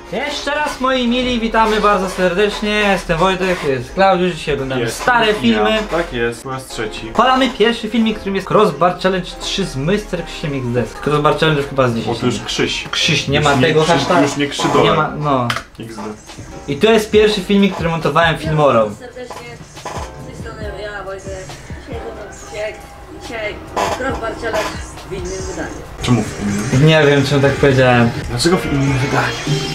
Jeszcze raz moi mili, witamy bardzo serdecznie, jestem Wojtek, jest Klaudiusz, dzisiaj oglądamy stare filmy. Tak jest, po raz trzeci. Palamy pierwszy filmik, którym jest Crossbar Challenge 3 z Mr. Krzysiem XD. Crossbar Challenge chyba z 10. O, to już Krzyś. Krzyś, nie ma tego hashtagu. Już nie Krzydołem. Nie ma, no. XD. I to jest pierwszy filmik, który montowałem Filmorą. Serdecznie, z tej strony ja, Wojtek. Dzisiaj Crossbar Challenge w innym wydaniu. Czemu? Nie wiem, czemu tak powiedziałem. Dlaczego w innym wydaniu?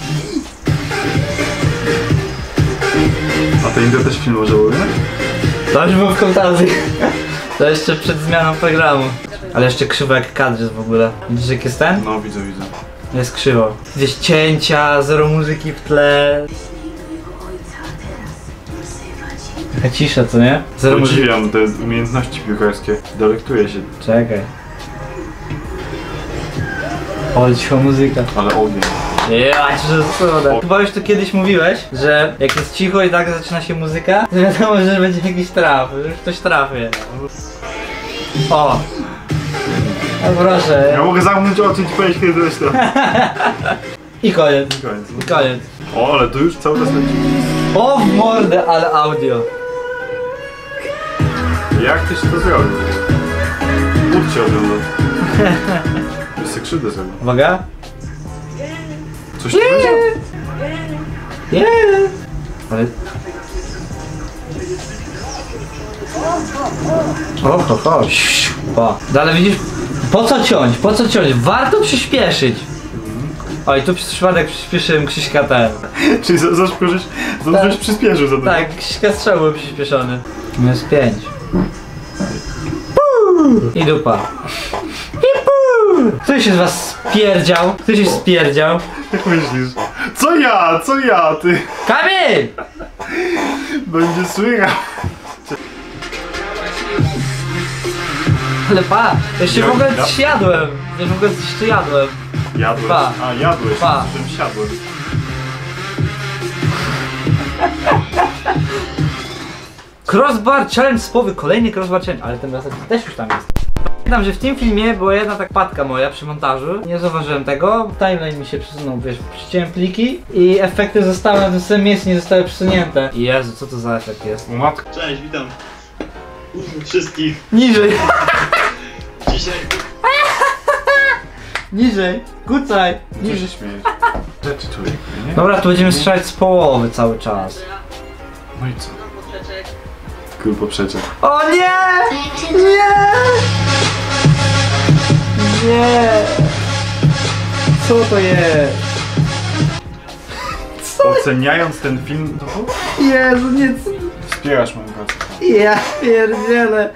A to India też film może było, nie? To już było w kontacji. To jeszcze przed zmianą programu. Ale jeszcze krzywo jak kadr jest w ogóle. Widzisz jak jest ten? No widzę. Jest krzywo. Gdzieś cięcia, zero muzyki w tle. Taka cisza, co nie? Zero muzyki. Podziwiam te umiejętności piłkarskie. Delektuję się. Czekaj. O, cicho muzyka. Ale ogień. Ja, że cuda. Chyba już to kiedyś mówiłeś, że jak jest cicho i tak zaczyna się muzyka, to wiadomo, że będzie jakiś traf, już ktoś trafie. O! No proszę. Ja mogę zamknąć oczy i ci powiedzieć, kiedy to jest to. I koniec. Koniec. I koniec. O, ale to już cały czas leci. O w mordę, ale audio. Jak ty się to zrobił? Bóg cię oglądał. Już się krzywdę zrobił. Uwaga. Coś tu będzie? Ale... O, dalej widzisz? Po co ciąć? Po co ciąć? Warto przyspieszyć. Oj, tu przez przypadek przyspieszyłem Krzyśka ten. Czyli za szybko żeś przyspieszył za to. Tak, Krzyśka strzał był przyspieszony. Minus 5. I dupa. I Ktoś się z was spierdział? Ktoś się spierdział? Jak myślisz? Co ja, ty? Kamil! Będzie słychać. Ale pa, jeszcze w ogóle Ja- coś jadłem. Ja w ogóle coś tu jadłem. Jadłeś? Pa. A, jadłeś, Pa. żebym siadłem. Crossbar Challenge z połowy, kolejny Crossbar Challenge, ale ten razem też już tam jest. Pamiętam, że w tym filmie była jedna tak padka moja przy montażu. Nie zauważyłem tego, timeline mi się przesunął, wiesz, przyciąłem pliki i efekty zostały na tym samym miejscu, nie zostały przesunięte. Jezu, co to za efekt jest? O matko. Cześć, witam wszystkich. Niżej! Dzisiaj Niżej! Kucaj! Co się Niżej! śmiejesz? Rzeczy człowieka, nie? Dobra, tu będziemy strzelać z połowy cały czas. No i co? Poprzeczek. Król poprzeczek. O nie! Nie! Nie! Co to jest? Oceniając ten film, to Jezu, nie... wspierasz moją pracę. Ja pierdzielę!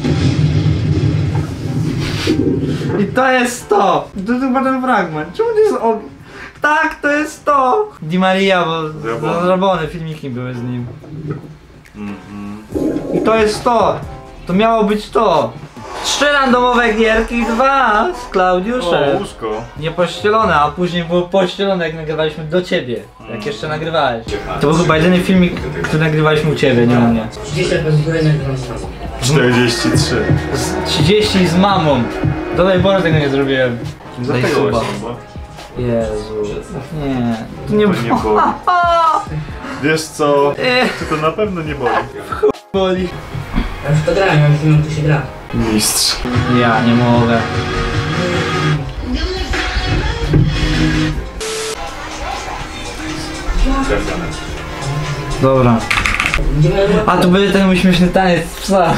I to jest to! To jest chyba ten fragment. Czemu to jest ogień? Tak, to jest to! Di Maria, bo zrobione filmiki były z nim. I to jest to! To miało być to! 3 randomowe gierki, 2 z O, Klaudiuszem. łóżko. Nie pościelone, a później było pościelone jak nagrywaliśmy do ciebie. Jak jeszcze nagrywałeś. To był chyba jedyny filmik, który nagrywaliśmy u ciebie, nie u mnie. 43. Z 30 z mamą. Do tej pory tego nie zrobiłem. Daj Dlatego suba. właśnie, bo Jezu. Nie. To nie to nie boli. Wiesz co? To na pewno nie boli. boli. Ja już to grałem, ja już wiem, jak to się gra. Mistrz. Ja nie mogę. Dobra. A tu będzie ten mój śmieszny taniec z psa.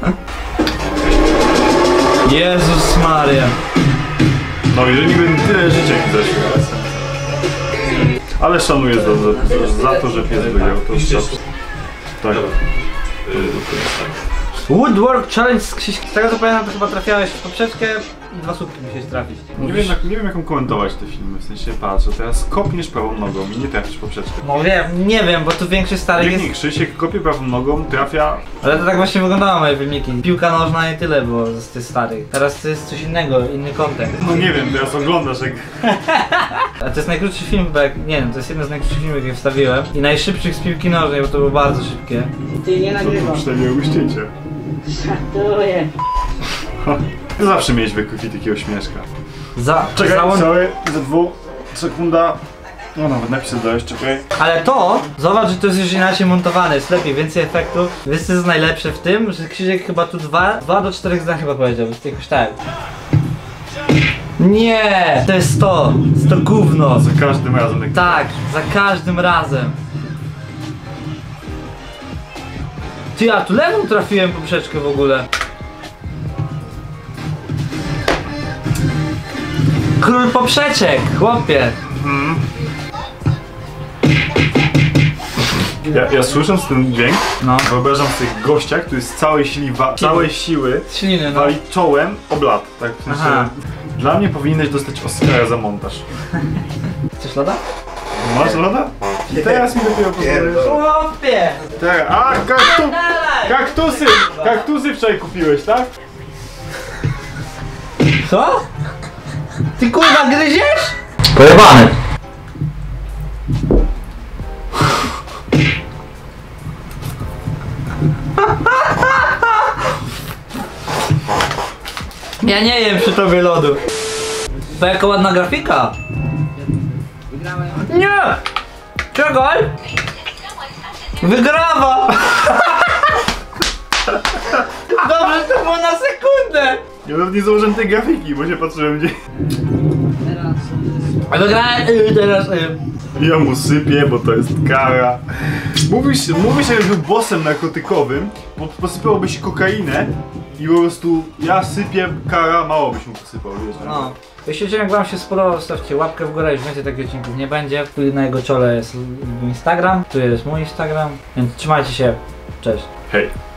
Jezus Maria. No jeżeli bym tyle życia jak zeszło. Ale szanuję za to, że pies wygrał. To tak. Woodwork Challenge z Krzyśkiem. Z tego co pamiętam, to chyba trafiałeś w poprzeczkę i 2 słupki musiałeś trafić. Nie wiem jaką komentować te filmy, w sensie patrz, że teraz kopniesz prawą nogą i nie trafisz poprzeczkę. No wiem, nie wiem, bo tu większość starych Jak jest... nie Krzysiek kopie prawą nogą, trafia... Ale to tak właśnie wyglądało moje filmiki. Piłka nożna i tyle było z tych starych. Teraz to jest coś innego, inny content. No nie wiem, teraz oglądasz jak... A to jest najkrótszy film, bo jak, nie wiem, to jest jeden z najkrótszych filmów, jakie wstawiłem. I najszybszych z piłki nożnej, bo to było bardzo szybkie. Ty nie To nagrywasz. przynajmniej cięcie. Żartuję. Zawsze miałeś wykryki takiego śmieszka. Za... Czekaj, załącz... cały, za 2 sekunda. No nawet napisy dałeś, czekaj. Ale to, zobacz, że to jest już inaczej montowane, jest lepiej, więcej efektów. Wiesz co jest najlepsze w tym? Że Krzysiek chyba tu 2 do 4 zdań chyba powiedział, jest jakoś tak. Nie, to jest to gówno. Za każdym razem jak... Tak, za każdym razem. Ty, a tu lewą trafiłem poprzeczkę w ogóle. Król poprzeczek, chłopie. Ja słysząc ten dźwięk, No. wyobrażam sobie gościa, który z całej siły Śliny, no. wali czołem ob lat, tak? W sensie, Aha. dla mnie powinieneś dostać Oscara za montaż. Chcesz loda? Masz loda? Teraz mi dopiero pozwolisz. Chłopie! Tak, kaktusy wczoraj kupiłeś, tak? Co? Ty kurwa gryziesz? Pojebany. Ja nie jem przy tobie lodu. To jaka ładna grafika. Nie! Czekaj! Wygrawa! Dobrze, to było na sekundę! Ja nawet nie założyłem tej grafiki, bo się patrzyłem gdzie. A wygrałem teraz. Ja mu sypię, bo to jest kara. Mówi się, że był bossem narkotykowym, posypałoby się kokainę i po prostu ja sypię, kara, mało byś mu posypał, wiesz. No. Jeśli odcinek wam się spodobał, stawcie łapkę w górę, już więcej takich odcinków nie będzie. Tu na jego czole jest Instagram, tu jest mój Instagram, więc trzymajcie się, cześć. Hej.